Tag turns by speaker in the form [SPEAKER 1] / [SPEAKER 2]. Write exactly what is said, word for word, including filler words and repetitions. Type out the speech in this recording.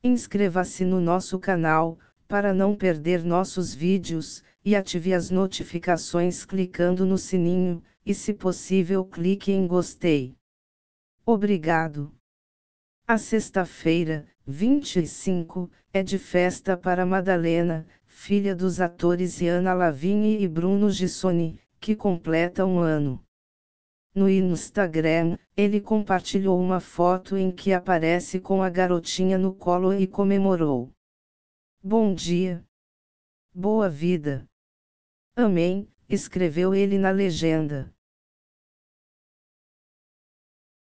[SPEAKER 1] Inscreva-se no nosso canal, para não perder nossos vídeos, e ative as notificações clicando no sininho, e se possível clique em gostei. Obrigado. A sexta-feira, vinte e cinco, é de festa para Madalena, filha dos atores Iana Lavigne e Bruno Gissoni, que completa um ano. No Instagram, ele compartilhou uma foto em que aparece com a garotinha no colo e comemorou. Bom dia. Boa vida. Amém, escreveu ele na legenda.